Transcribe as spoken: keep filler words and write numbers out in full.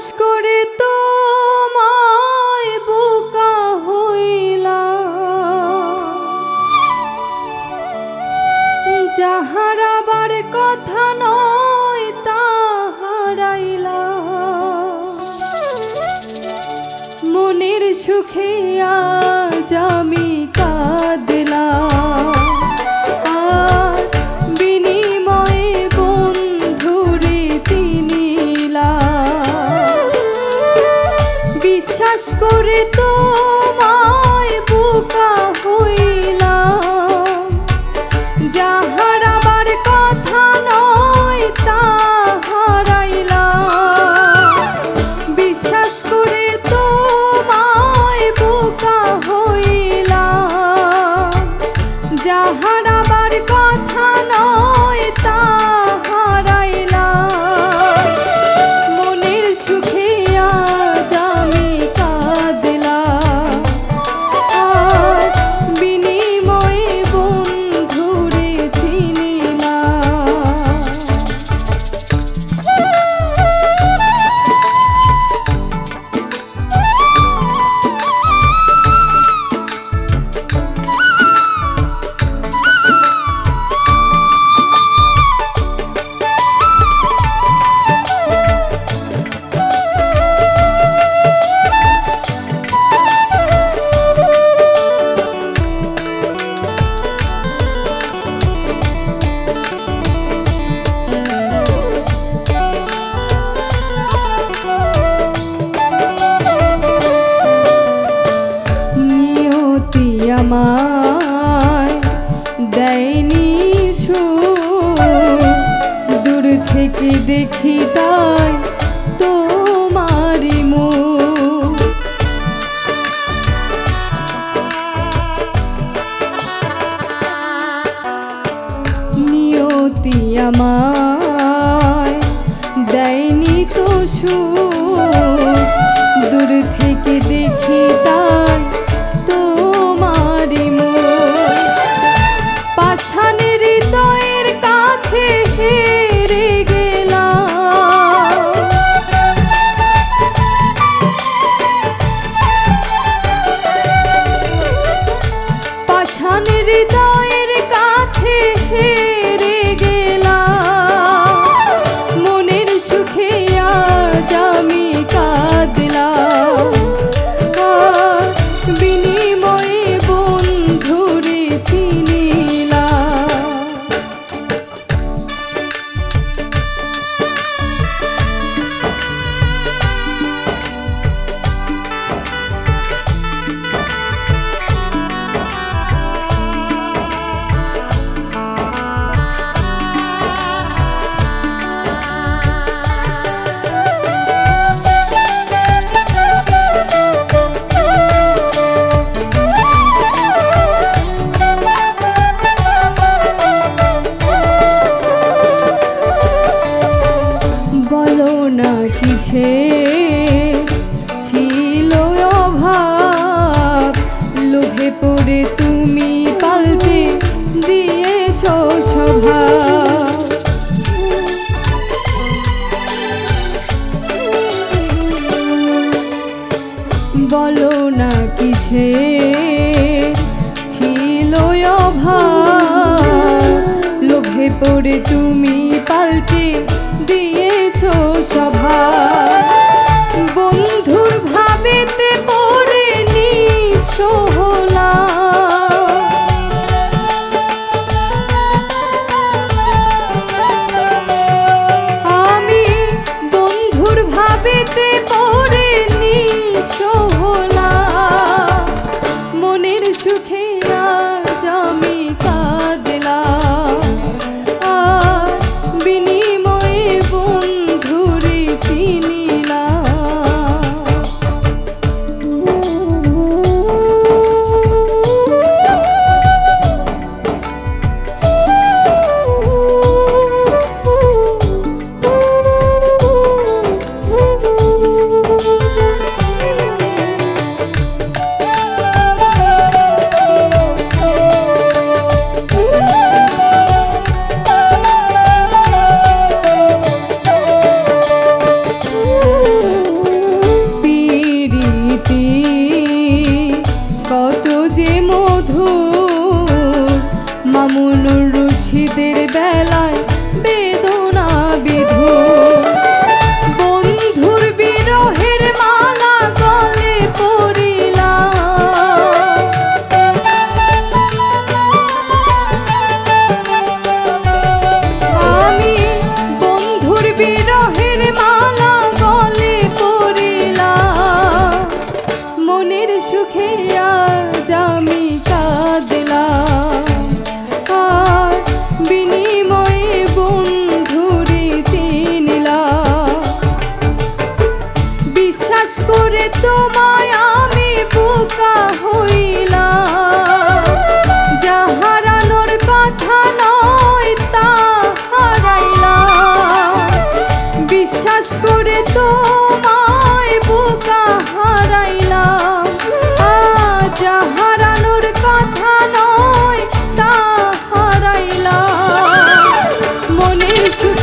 বিশ্বাস করে তোমায় বোকা হইলাম, যাহারাবার কথা নয় তাহারাইলাম। মনের সুখে আজ আমি কাঁদলাম, আর বিনিময়ে বন্ধুরে চিনিলাম। বিশ্বাস করে তোমায় বোকা হইলাম, যাহারাবার কথা নয় তাহারাইলাম। বিশ্বাস করে তোমায় বোকা হইলাম, যাহারাবার কথা নয় তাহারাইলাম। মনের সুখে আজ আমি কাঁদলাম, আর বিনিময়ে বন্ধুরে চিনিলাম। আমায় দেয়নি সুখ, দূর থেকে দেখি তাই তোমারি মুখ। নিয়তি আমায় দেয়নি তো সুখ, দূর থেকে দেখি তাই তোমারি মুখ। পাষাণের হৃদয়ের কাছে হেরে গেলাম, পাষাণের হৃদয়ের কাছে হেরে গেলাম। মনের সুখে আজ আমি কাঁদলাম, বিনিময়ে বন্ধুরে চিনিলাম। কিসে ছিল অভাব, লোভে পড়ে তুমি পাল্টে দিয়েছ স্বভাব। বলো না কিসে ছিল অভাব, লোভে পড়ে তুমি পাল্টে দিয়েছ স্বভাব। বন্ধুর ভাবেতে পড়ে নিঃস্ব হলাম, আমি বন্ধুর ভাবেতে পড়ে নিঃস্ব হলাম। মনের সুখে আজ আমি কাঁদলাম, আর শীতের বেলায় বেদনা বিধু বন্ধুর বিরহের মালা গলে পড়িলাম আমি বন্ধুর বিরহের মালা গলে পড়িলাম মনের সুখে আজ আমি কাঁদলাম আর বিনিময়ে বন্ধুরে চিনিলাম বিশ্বাস করে তোমায় আমি বোকা হইলাম যা হারানোর কথা নয় তা হারাইলাম বিশ্বাস করে তোমায় বোকা হারাইলাম যা হারানোর কথা নয় তা হারাইলাম মনের সুখ